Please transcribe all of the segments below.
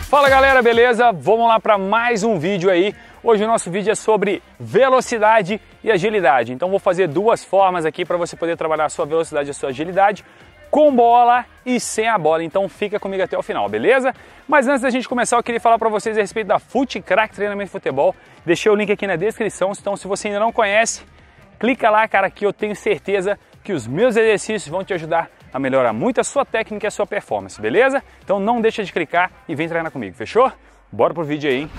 Fala galera, beleza? Vamos lá para mais um vídeo aí. Hoje o nosso vídeo é sobre velocidade e agilidade. Então vou fazer duas formas aqui para você poder trabalhar a sua velocidade e a sua agilidade com bola e sem a bola. Então fica comigo até o final, beleza? Mas antes da gente começar, eu queria falar para vocês a respeito da FutCrack Treinamento de Futebol. Deixei o link aqui na descrição, então se você ainda não conhece, clica lá, cara, que eu tenho certeza que os meus exercícios vão te ajudar a melhorar muito a sua técnica e a sua performance, beleza? Então não deixa de clicar e vem treinar comigo, fechou? Bora pro vídeo aí, hein?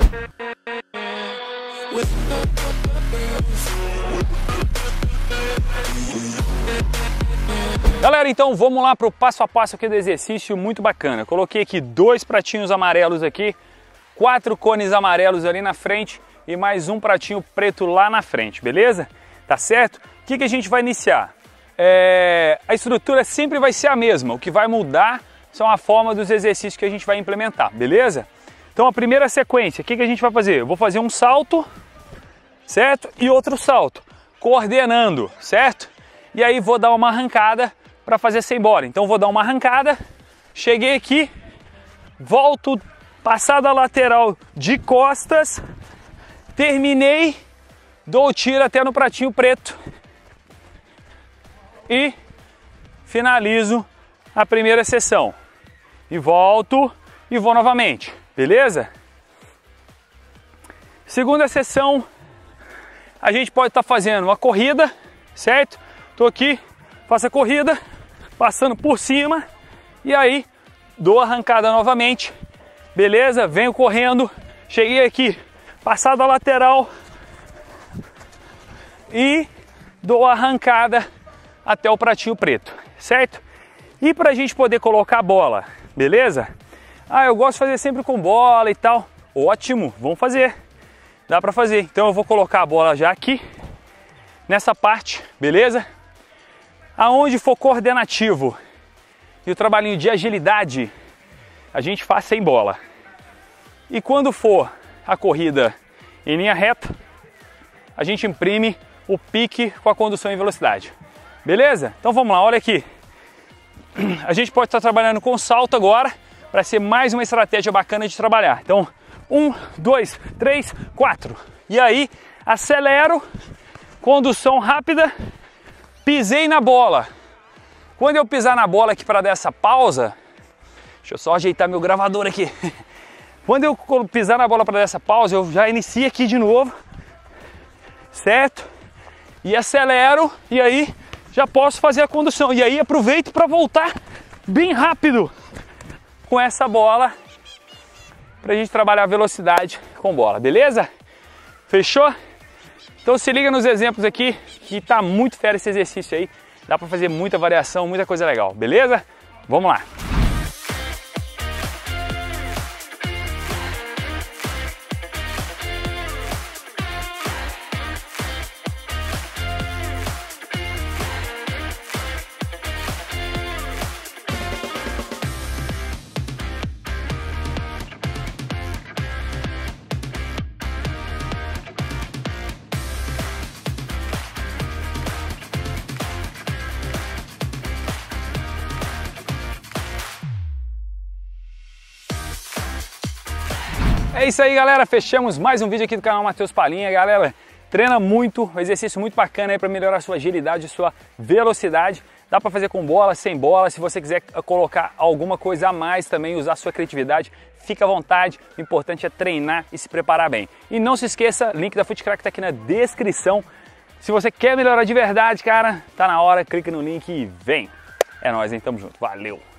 Galera, então vamos lá pro passo a passo aqui do exercício muito bacana. Coloquei aqui 2 pratinhos amarelos aqui, 4 cones amarelos ali na frente e mais um pratinho preto lá na frente, beleza? Tá certo? O que a gente vai iniciar? A estrutura sempre vai ser a mesma, o que vai mudar são a forma dos exercícios que a gente vai implementar, beleza? Então a primeira sequência, o que a gente vai fazer? Eu vou fazer um salto, certo? E outro salto, coordenando, certo? E aí vou dar uma arrancada para fazer sem bola. Então vou dar uma arrancada, cheguei aqui, volto, passada lateral de costas, terminei, dou o tiro até no pratinho preto. E finalizo a primeira sessão. E volto e vou novamente, beleza? Segunda sessão, a gente pode estar fazendo uma corrida, certo? Tô aqui, faço a corrida, passando por cima e aí dou a arrancada novamente, beleza? Venho correndo, cheguei aqui, passada a lateral e dou a arrancada até o pratinho preto, certo? E para a gente poder colocar a bola, beleza? Eu gosto de fazer sempre com bola e tal. Ótimo, vamos fazer. Dá para fazer. Então eu vou colocar a bola já aqui, nessa parte, beleza? Aonde for coordenativo e o trabalhinho de agilidade, a gente faz sem bola. E quando for a corrida em linha reta, a gente imprime o pique com a condução em velocidade. Beleza? Então vamos lá, olha aqui. A gente pode estar trabalhando com salto agora, para ser mais uma estratégia bacana de trabalhar. Então, 1, 2, 3, 4. E aí, acelero, condução rápida, pisei na bola. Quando eu pisar na bola aqui para dar essa pausa, deixa eu só ajeitar meu gravador aqui. Quando eu pisar na bola para dar essa pausa, eu já inicio aqui de novo, certo? E acelero, e aí já posso fazer a condução. E aí aproveito para voltar bem rápido com essa bola para a gente trabalhar a velocidade com bola, beleza? Fechou? Então se liga nos exemplos aqui que tá muito fera esse exercício aí. Dá para fazer muita variação, muita coisa legal, beleza? Vamos lá! É isso aí, galera, fechamos mais um vídeo aqui do canal Matheus Palhinha. Galera, treina muito, um exercício muito bacana aí para melhorar a sua agilidade e sua velocidade. Dá para fazer com bola, sem bola. Se você quiser colocar alguma coisa a mais também, usar a sua criatividade, fica à vontade. O importante é treinar e se preparar bem. E não se esqueça, link da FutCrack tá aqui na descrição. Se você quer melhorar de verdade, cara, tá na hora, clica no link e vem. É nóis, hein? Tamo junto. Valeu!